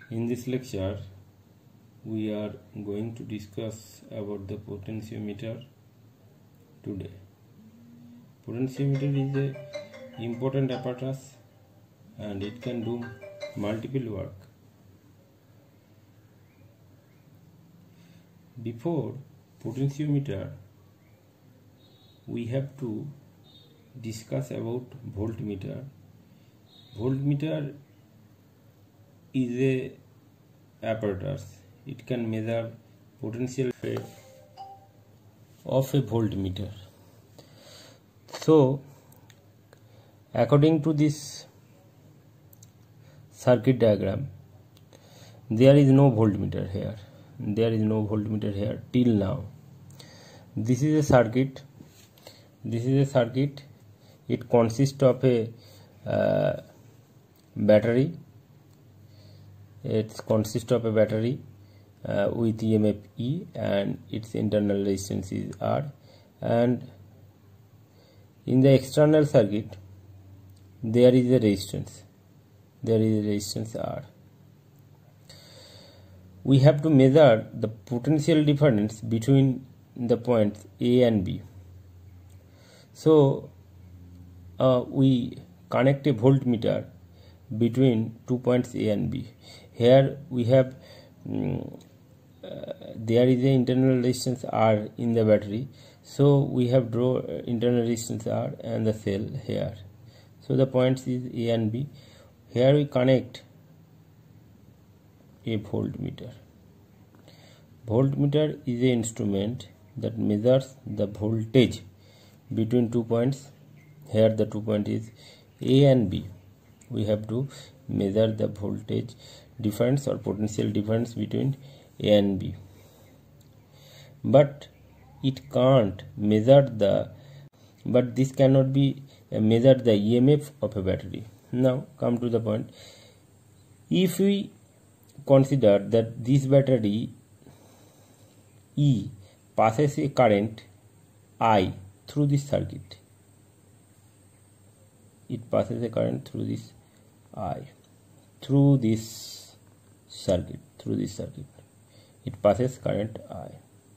In this lecture, we are going to discuss about the potentiometer today. Potentiometer is a important apparatus and it can do multiple work. Before potentiometer, we have to discuss about voltmeter. Voltmeter is a apparatus. It can measure potential of a voltmeter. So according to this circuit diagram, there is no voltmeter here. There is no voltmeter here till now. This is a circuit. It consists of a battery. It consists of a battery with EMF E, and its internal resistance is R, and in the external circuit there is a resistance. R. We have to measure the potential difference between the points A and B. So we connect a voltmeter between 2 points A and B. Here we have there is an internal resistance R in the battery, so we have draw internal resistance R and the cell here. So the points is A and B. Here we connect a voltmeter. Voltmeter is an instrument that measures the voltage between 2 points. Here the 2 point is A and B. We have to measure the voltage difference or potential difference between A and B. But it can't measure this cannot be measure the EMF of a battery. Now come to the point. If we consider that this battery E passes a current I through this circuit, it passes a current through this I, through this circuit, it passes current I.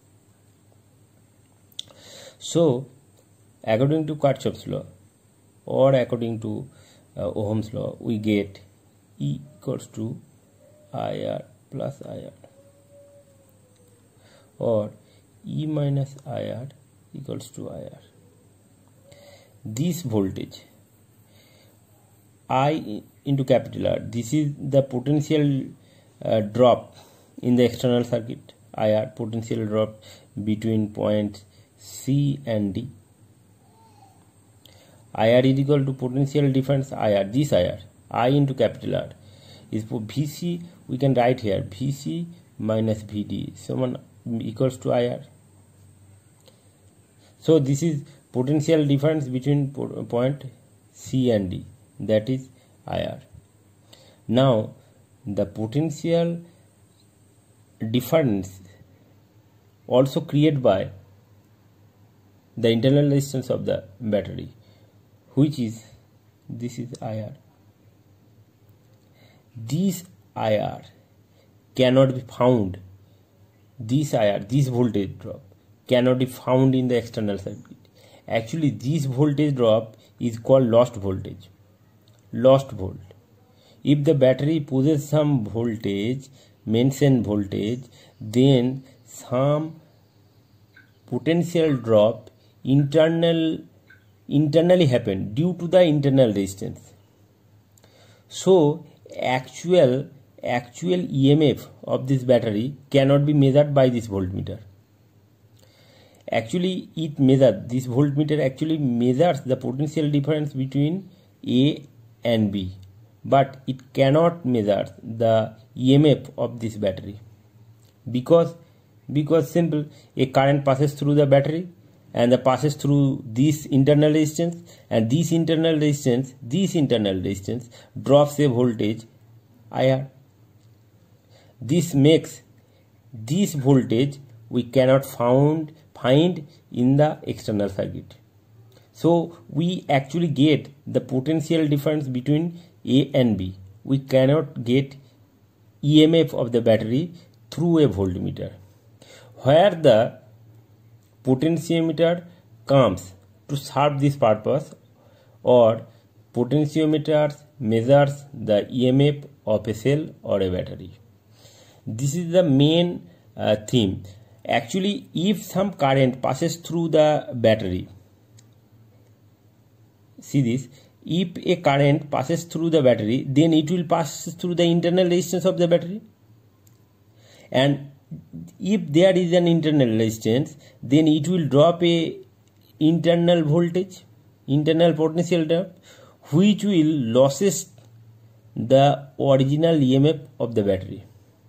So according to Kirchhoff's law or according to Ohm's law, we get E equals to IR plus IR, or E minus IR equals to IR. This voltage I into capital R, this is the potential drop in the external circuit. IR, potential drop between points C and D. IR is equal to potential difference IR, this IR, I into capital R is for VC. We can write here VC minus VD equals to IR. So this is potential difference between point C and D, that is IR. Now the potential difference also created by the internal resistance of the battery, which is this is IR. This IR cannot be found. This IR, this voltage drop cannot be found in the external circuit. Actually, this voltage drop is called lost voltage. Lost volt. If the battery possesses some voltage, mentioned voltage, then some potential drop internally happen due to the internal resistance. So actual EMF of this battery cannot be measured by this voltmeter. Actually, this voltmeter actually measures the potential difference between A and B, but it cannot measure the EMF of this battery because simple, a current passes through the battery and passes through this internal resistance, and this internal resistance drops a voltage IR. This makes this voltage we cannot find in the external circuit. So we actually get the potential difference between A and B. We cannot get EMF of the battery through a voltmeter, where the potentiometer comes to serve this purpose, or potentiometer measures the EMF of a cell or a battery. This is the main theme. Actually, if some current passes through the battery, see this, if a current passes through the battery, then it will pass through the internal resistance of the battery, and if there is an internal resistance, then it will drop a internal voltage, internal potential drop, which will loses the original EMF of the battery.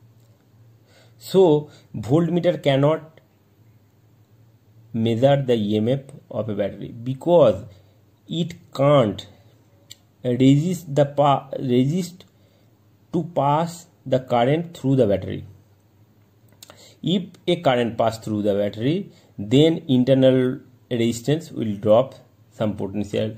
So voltmeter cannot measure the EMF of a battery because it can't resist to pass the current through the battery. If a current pass through the battery, then internal resistance will drop some potential.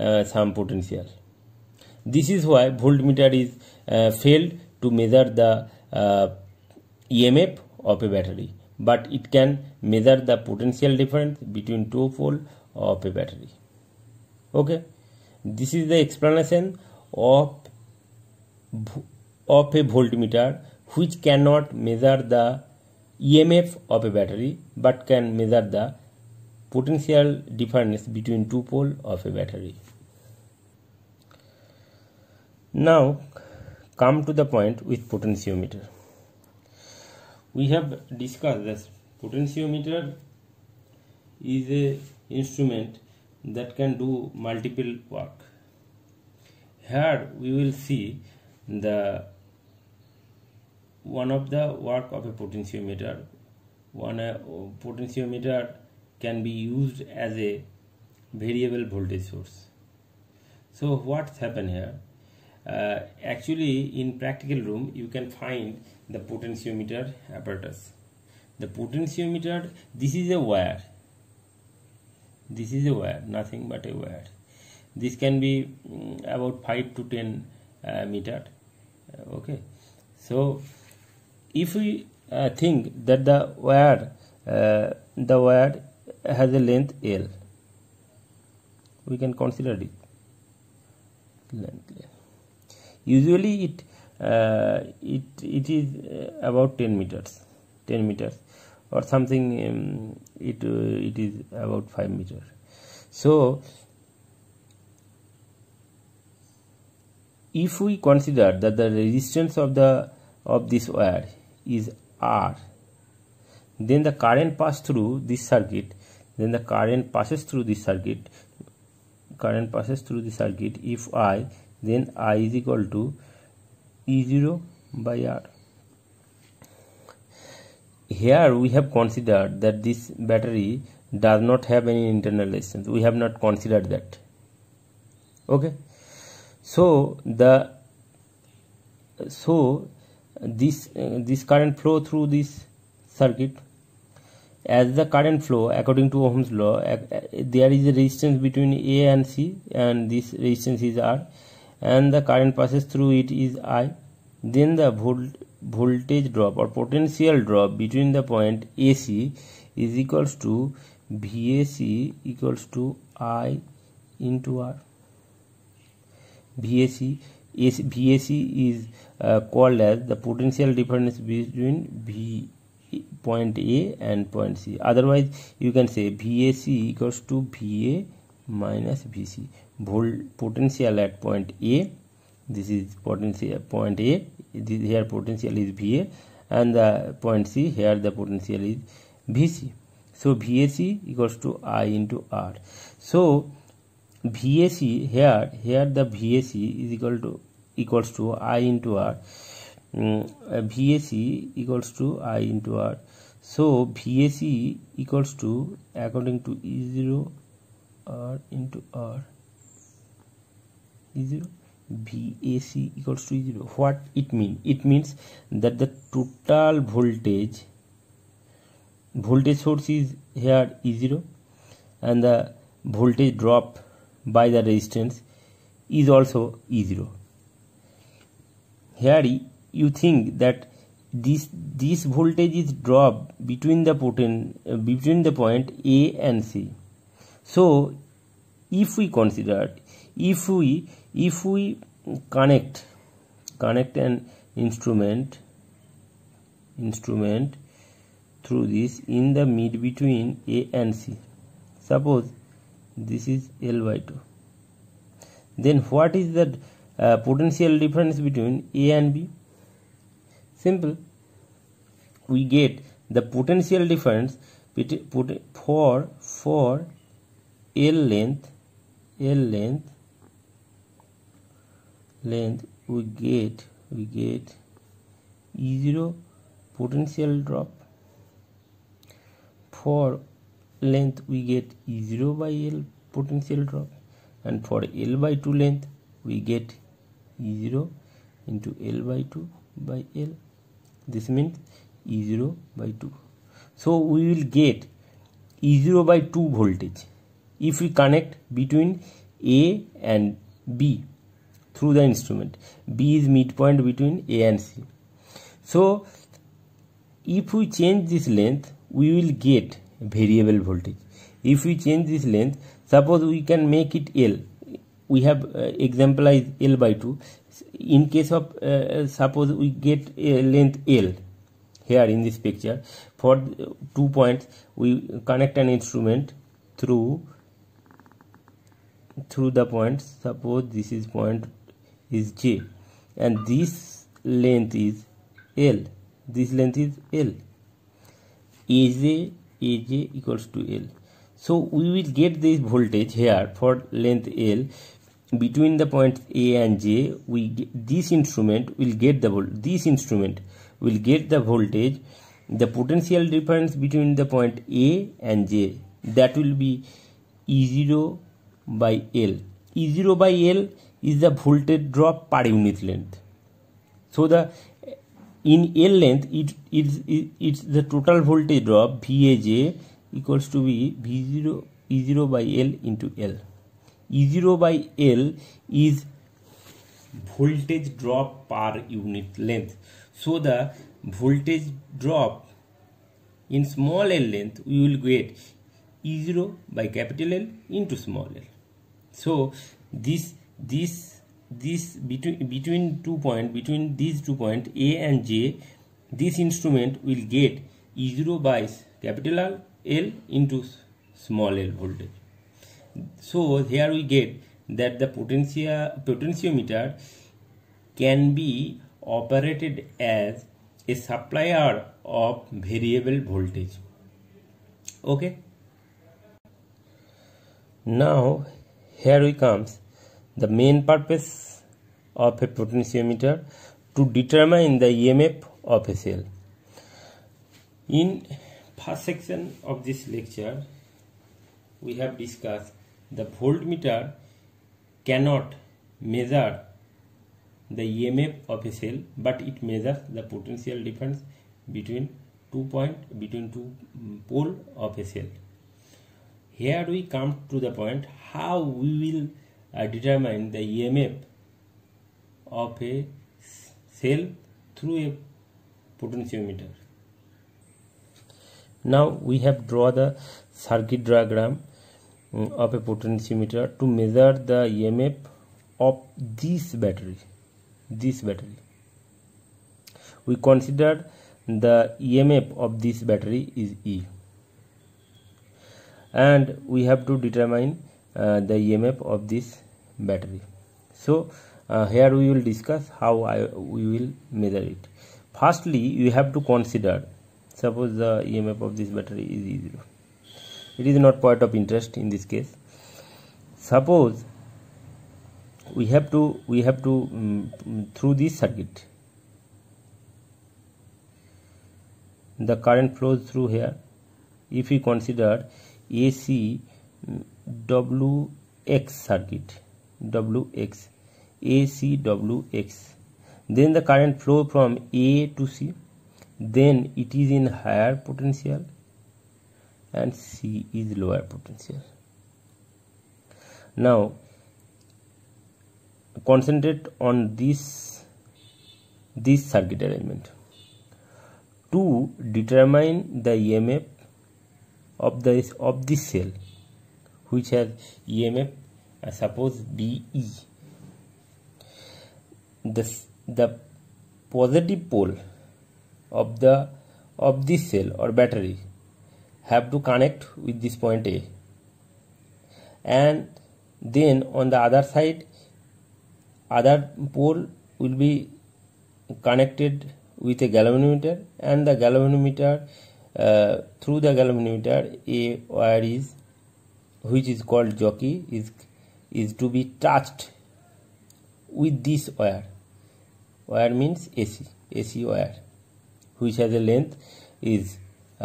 This is why voltmeter is failed to measure the EMF of a battery, but it can measure the potential difference between two poles of a battery. Okay, this is the explanation of a voltmeter, which cannot measure the EMF of a battery but can measure the potential difference between two poles of a battery. Now come to the point with potentiometer. We have discussed that potentiometer is a instrument that can do multiple work. Here we will see the one of the work of a potentiometer. One potentiometer can be used as a variable voltage source. So what's happened here? Actually, in practical room you can find the potentiometer apparatus. The potentiometer, this is a wire. This is a wire, nothing but a wire. This can be about 5 to 10 meter. Okay, so if we think that the wire has a length L, we can consider it length L. Usually it is about 10 meters or something. It is about 5 meters. So if we consider that the resistance of this wire is R, then the current passes through this circuit. If I, then I is equal to E0 by R. Here we have considered that this battery does not have any internal resistance. We have not considered that. Okay, so this current flow through this circuit. As the current flow according to Ohm's law, there is a resistance between A and C, and this resistance is R, and the current passes through it is I. Then the voltage drop or potential drop between the point AC is equals to VAC equals to I into R. VAC is called as the potential difference between point A and point C. Otherwise you can say VAC equals to VA minus VC. Potential at point A, this is potential point A, here potential is VA, and the point C, here the potential is VC. So VAC equals to I into R. So VAC, here the VAC is equals to I into R. VAC equals to I into R. So VAC equals to, according to E0 R into R, E0, VAC equals to E0. What it means? It means that the total voltage source is here E0, and the voltage drop by the resistance is also E0. Here you think that this voltage is dropped between the point A and C. So if we consider, if we connect an instrument through this in the mid between A and C, suppose this is L by 2, then what is the potential difference between A and B? Simple. We get the potential difference for L length, we get E0 potential drop. For length we get E0 by L potential drop, and for L by 2 length we get E0 into L by 2 by L. This means E0 by 2. So we will get E0 by 2 voltage if we connect between A and B through the instrument. B is midpoint between A and C. So if we change this length, we will get variable voltage. If we change this length, suppose we can make it L. We have exemplified L by 2. In case of suppose we get a length L here in this picture, for 2 points we connect an instrument through the points. Suppose this is point is J and this length is L. This length is L. AJ equals to L. So we will get this voltage here for length L between the points A and J. This instrument will get the voltage, the potential difference between the point A and J, that will be E0 by L. E0 by L is the voltage drop per unit length. So in L length it's the total voltage drop VAJ equals to be E0 by L into L. E0 by L is voltage drop per unit length. So the voltage drop in small L length we will get E0 by capital L into small l. So this between 2 points, between these 2 points A and J, this instrument will get E0 by capital L into small l voltage. So here we get that the potentiometer can be operated as a supplier of variable voltage. Okay. Now here we comes the main purpose of a potentiometer, to determine the EMF of a cell. In first section of this lecture we have discussed the voltmeter cannot measure the EMF of a cell, but it measures the potential difference between two pole of a cell. Here we come to the point how we will determine the EMF of a cell through a potentiometer. Now we have drawn the circuit diagram of a potentiometer to measure the EMF of this battery. We consider the EMF of this battery is E, and we have to determine the EMF of this battery. So here we will discuss how we will measure it. Firstly, you have to consider, suppose the EMF of this battery is E0. It is not point of interest in this case. Suppose we have to through this circuit the current flows through here. If we consider AC WX circuit, WX, AC WX, then the current flow from A to C, then it is in higher potential and C is lower potential. Now concentrate on this this circuit arrangement. To determine the EMF of this cell, which has EMF suppose DE, the positive pole of this cell or battery have to connect with this point A, and then on the other side other pole will be connected with a galvanometer, and the galvanometer through the galvanometer a wire is, which is called jockey, is to be touched with this wire. Wire means AC wire, which has a length is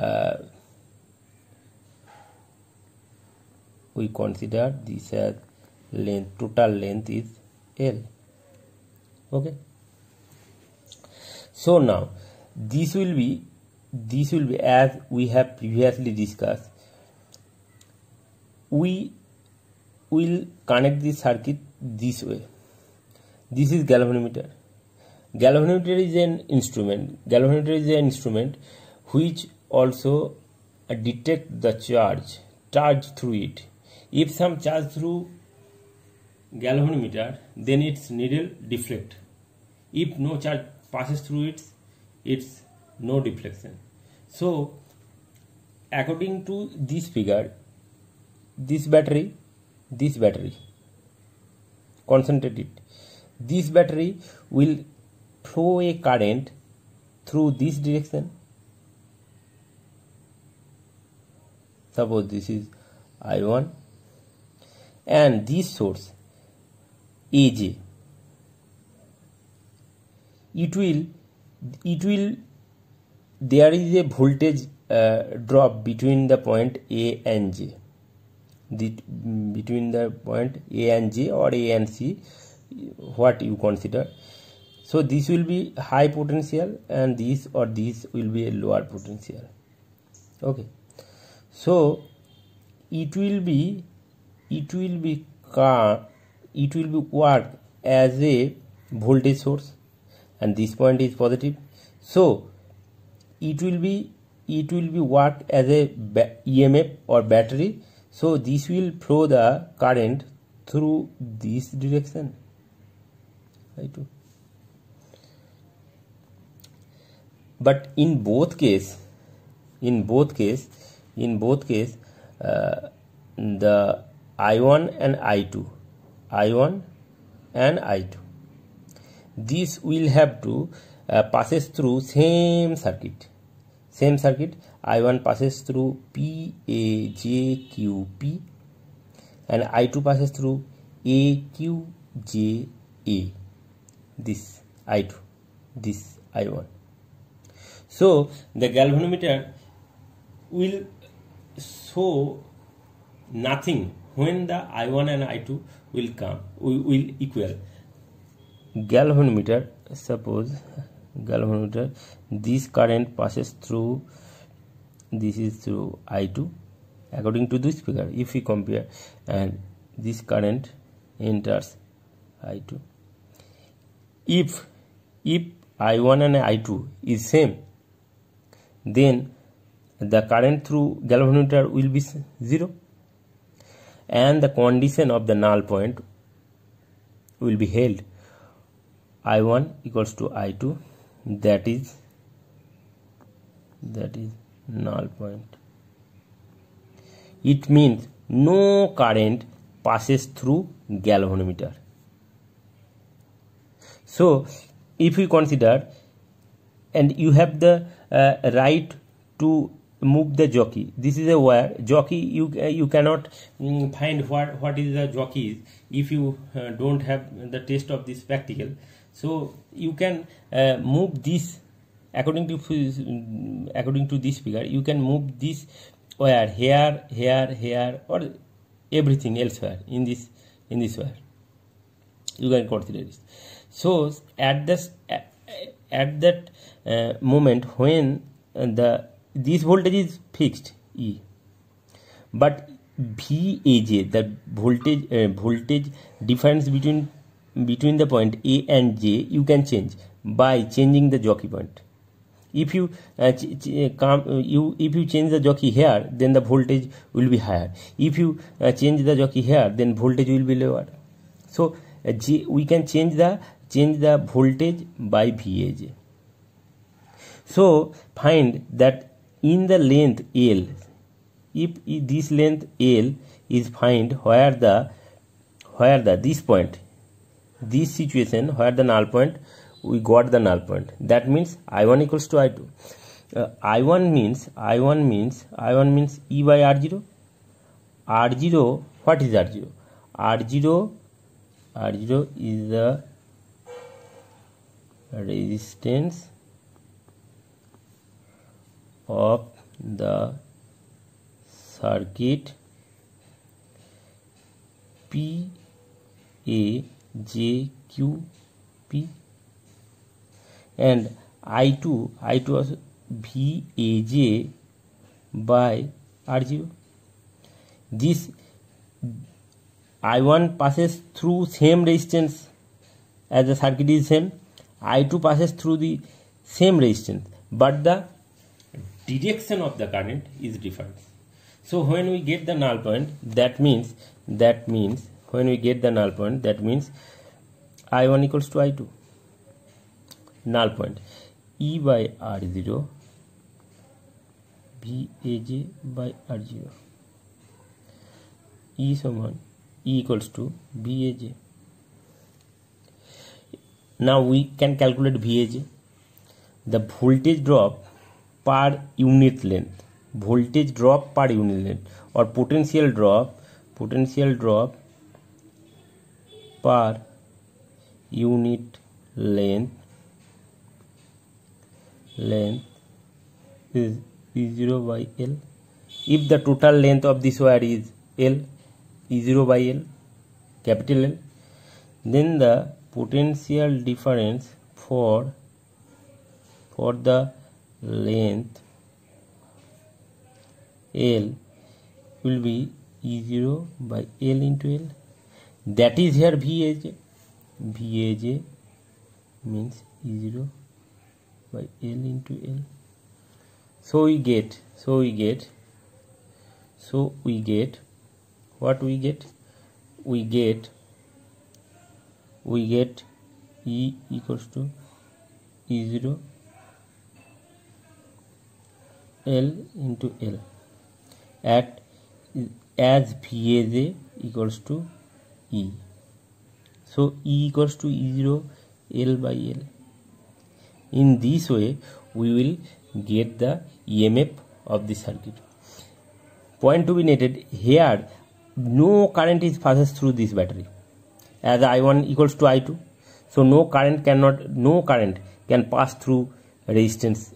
we consider this as length, total length is L. Okay. So now this will be as we have previously discussed. We will connect this circuit this way. This is galvanometer. Galvanometer is an instrument. Galvanometer is an instrument which also detect the charge through it. If some charge through galvanometer, then its needle deflect. If no charge passes through it's no deflection. So according to this figure, this battery, concentrate it. This battery will flow a current through this direction. Suppose this is I1, and this source AJ, it will there is a voltage drop between the point A and J, between the point A and J or A and C, what you consider. So this will be high potential, and this or this will be a lower potential. Okay, so it will be work as a voltage source, and this point is positive. So it will be work as a EMF or battery. So this will flow the current through this direction. I2. But in both case, the I1 and I2, this will have to passes through same circuit. I1 passes through PAJQP, and I2 passes through AQJA. This I2, this I1. So the galvanometer will show nothing when the I1 and I2 will equal. Galvanometer, suppose galvanometer, this current passes through, this is through I2 according to this figure. If we compare, and this current enters I2, if I1 and I2 is same, then the current through galvanometer will be 0, and the condition of the null point will be held. I1 equals to I2, that is null point. It means no current passes through galvanometer. So if we consider, and you have the right to move the jockey. This is a wire jockey. You cannot find what is the jockey if you don't have the taste of this practical. So you can move this according to this figure. You can move this wire here, or everything elsewhere in this wire. You can consider this. So at that moment when this voltage is fixed E, but VAJ, the voltage difference between the point A and J, you can change. by changing the jockey point. If you if you change the jockey here, then the voltage will be higher. If you change the jockey here, then voltage will be lower. So we can change the voltage by VAJ. So find that in the length L, if this length L is find where this point, this situation where the null point, we got the null point. That means I1 equals to I2. I1 means E by R0. R0, what is R0? R0 is the resistance of the circuit PAJQP, and I2 was VAJ by R0. This I1 passes through same resistance as the circuit is same. I2 passes through the same resistance, but the direction of the current is different. So when we get the null point, that means when we get the null point, that means I1 equals to I2. Null point E by R0 VAJ by R0. E equals to VAJ. Now we can calculate VAJ, the voltage drop per unit length. Voltage drop per unit length, or potential drop per unit length is E0 by L. If the total length of this wire is L, E0 by L, capital L, then the potential difference for the length L will be E0 by L into L. That is here VAJ. VAJ means E0 by L into L. So we get what we get? We get E equals to E0 L into L as VAJ equals to E. So E equals to E0 L by L. In this way we will get the EMF of the circuit. Point to be noted here, no current is passes through this battery, as I1 equals to I2. So no current can pass through resistance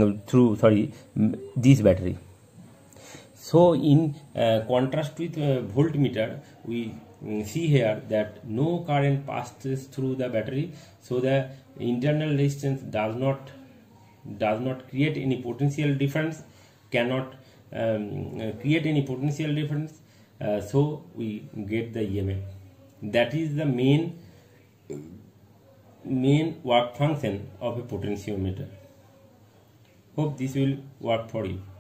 this battery. So in contrast with voltmeter, we see here that no current passes through the battery, so the internal resistance does not create any potential difference, cannot create any potential difference. So we get the EMF. That is the main work function of a potentiometer. Hope this will work for you.